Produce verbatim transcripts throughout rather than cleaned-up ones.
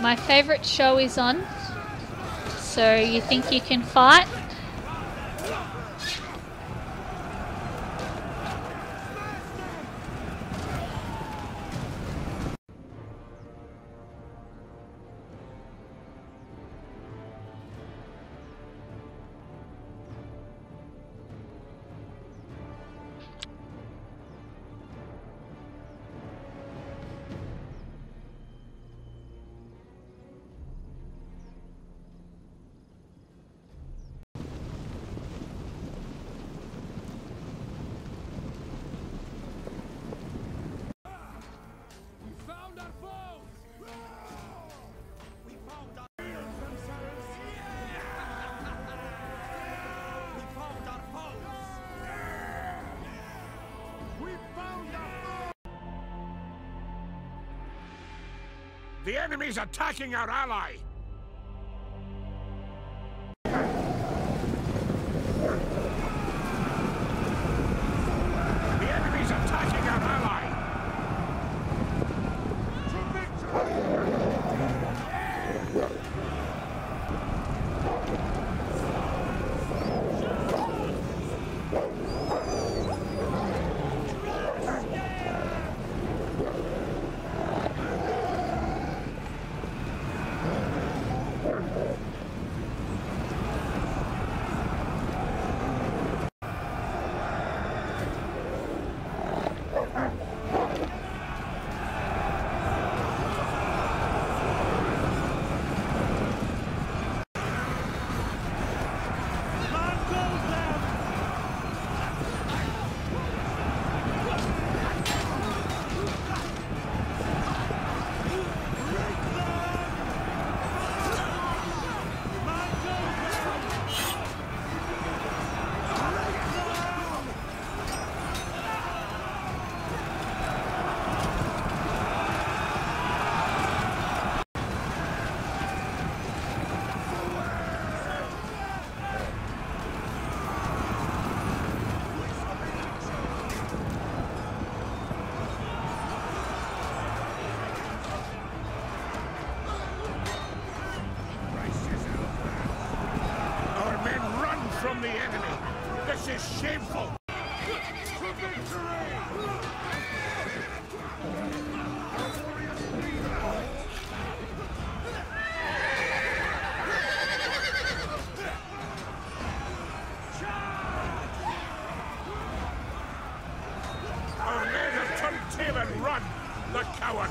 my favourite show is on. So you think you can fight? The enemy's attacking our ally! The enemy's attacking our ally! To victory! The enemy! This is shameful! To victory! Our men have turned tail and run! The cowards!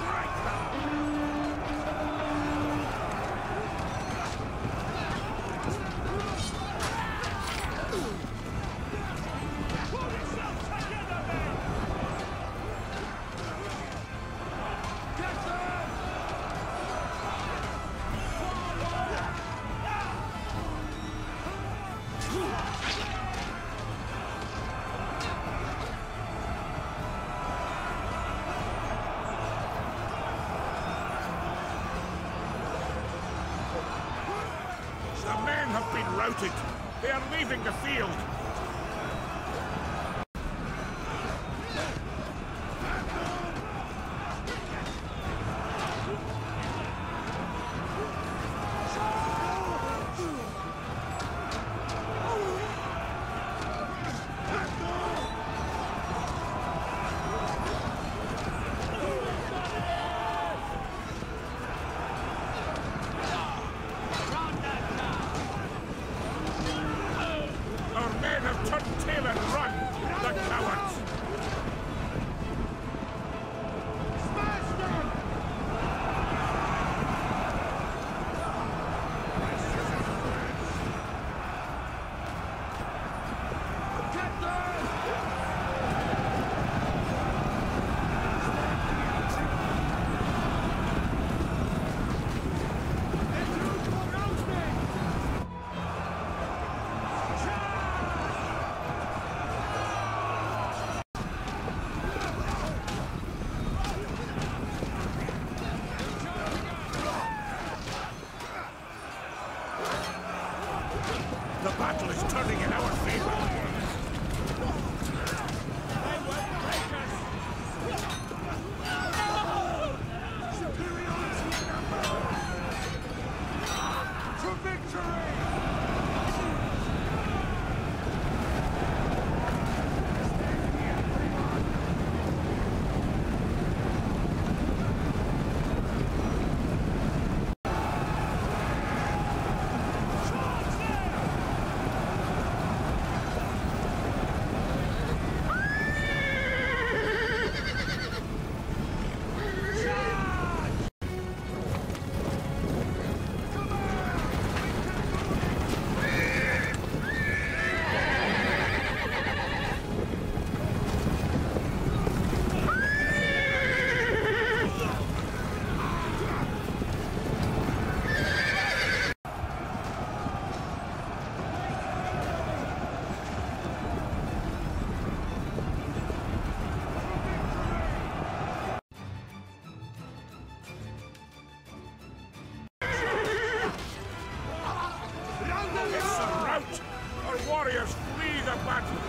Routed. They are leaving the field. Our men It's a rout! Our warriors flee the battle!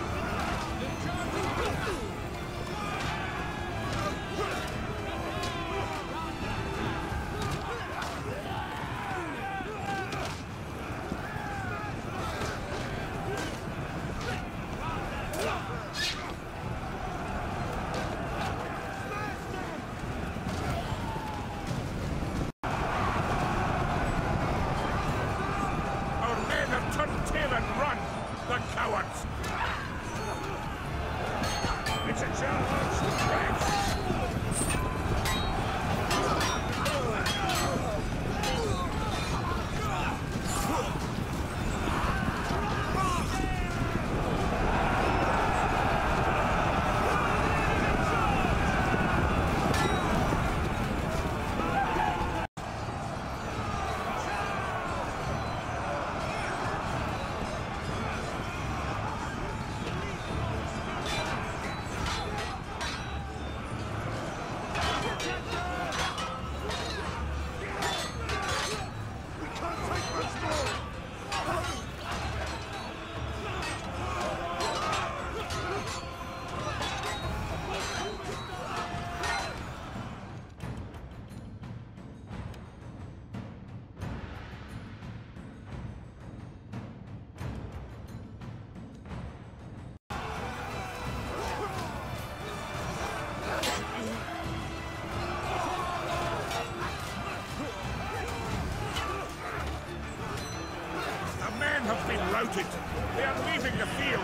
They are leaving the field.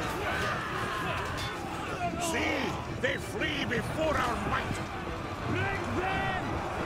See, they flee before our might. Bring them!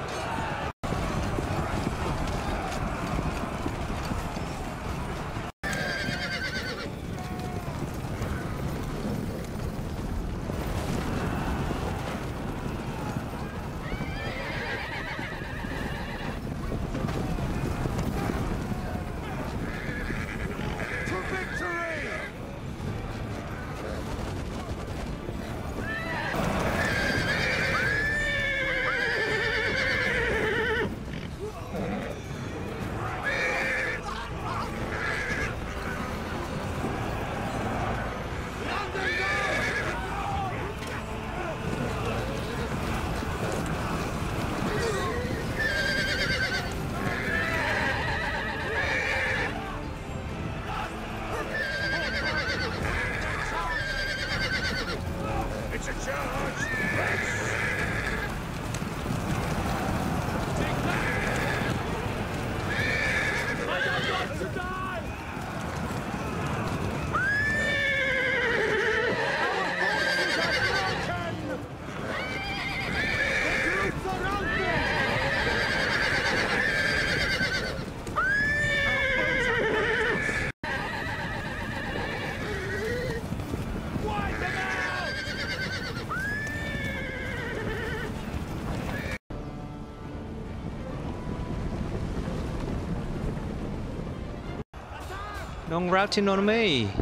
Long routing on me.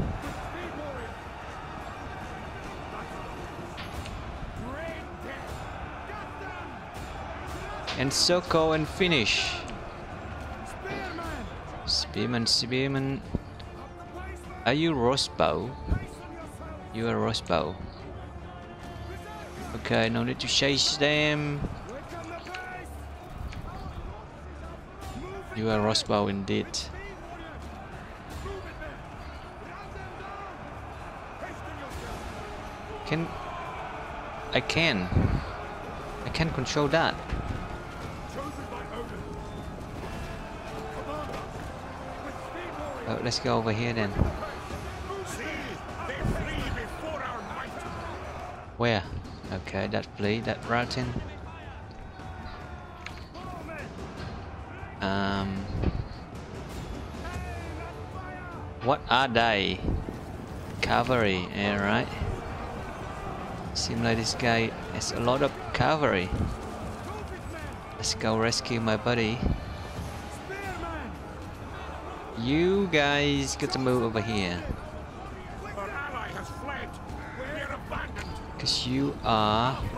And circle and finish. Spearman, spearman. Are you Rosebow? You are Rosebow. Okay, no need to chase them. You are Rosebow indeed. Can I can I can control that. Oh, let's go over here then. Where? Okay, that flee, that routing. Um, what are they? Cavalry, yeah, right. Seems like this guy has a lot of cavalry. Let's go rescue my buddy. You guys got to move over here. Because you are